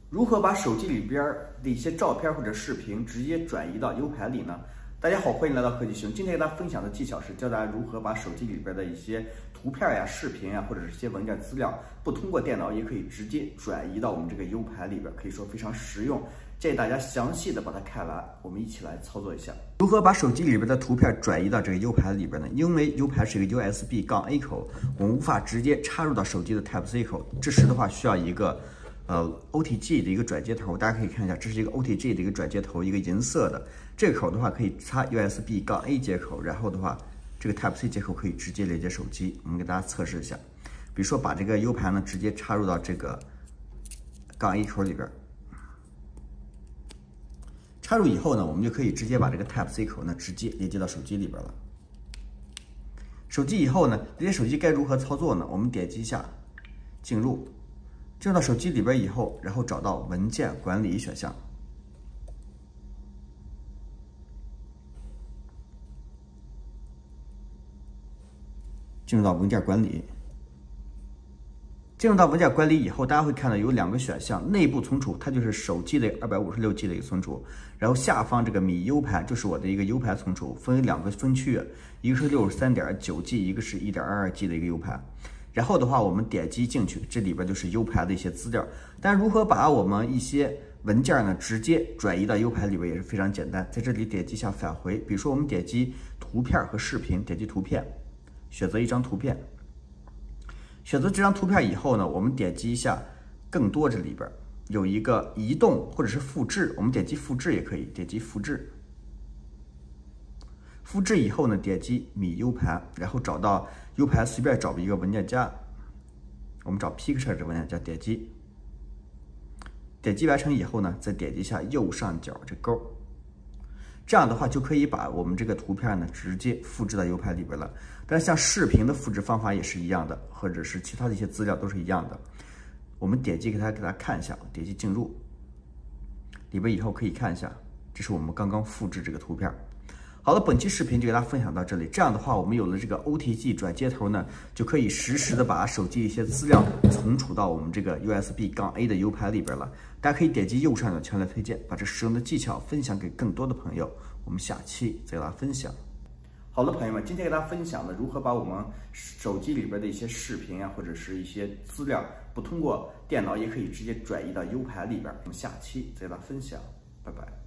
如何把手机里边的一些照片或者视频直接转移到 U 盘里呢？大家好，欢迎来到科技熊。今天给大家分享的技巧是教大家如何把手机里边的一些图片呀、视频呀，或者是一些文件资料，不通过电脑也可以直接转移到我们这个 U 盘里边，可以说非常实用。建议大家详细的把它看完，我们一起来操作一下。如何把手机里边的图片转移到这个 U 盘里边呢？因为 U 盘是一个 USB-A 口，我们无法直接插入到手机的 Type-C 口，这时的话需要一个OTG 的一个转接头，大家可以看一下，这是一个 OTG 的一个转接头，一个银色的。这个口的话可以插 USB-A 接口，然后的话，这个 Type-C 接口可以直接连接手机。我们给大家测试一下，比如说把这个 U 盘呢直接插入到这个-A 口里边，插入以后呢，我们就可以直接把这个 Type-C 口呢直接连接到手机里边了。手机以后呢，连接手机该如何操作呢？我们点击一下进入。进入到手机里边以后，然后找到文件管理选项，进入到文件管理。进入到文件管理以后，大家会看到有两个选项，内部存储它就是手机的256G 的一个存储，然后下方这个米 U 盘就是我的一个 U 盘存储，分为两个分区，一个是63.9G， 一个是1.22G 的一个 U 盘。然后的话，我们点击进去，这里边就是 U 盘的一些资料。但如何把我们一些文件呢直接转移到 U 盘里边也是非常简单。在这里点击一下返回，比如说我们点击图片和视频，点击图片，选择一张图片。选择这张图片以后呢，我们点击一下更多，这里边有一个移动或者是复制，我们点击复制也可以，点击复制。复制以后呢，点击米 U 盘，然后找到 U 盘，随便找一个文件夹，我们找 Picture 这个文件夹，点击完成以后呢，再点击一下右上角这勾，这样的话就可以把我们这个图片呢直接复制到 U 盘里边了。但是像视频的复制方法也是一样的，或者是其他的一些资料都是一样的。我们点击给大家看一下，点击进入里边以后可以看一下，这是我们刚刚复制这个图片。好了，本期视频就给大家分享到这里。这样的话，我们有了这个 OTG 转接头呢，就可以实时的把手机一些资料存储到我们这个 USB-A 的 U 盘里边了。大家可以点击右上角强烈推荐，把这实用的技巧分享给更多的朋友。我们下期再给大家分享。好了，朋友们，今天给大家分享的如何把我们手机里边的一些视频啊，或者是一些资料，不通过电脑也可以直接转移到 U 盘里边。我们下期再给大家分享，拜拜。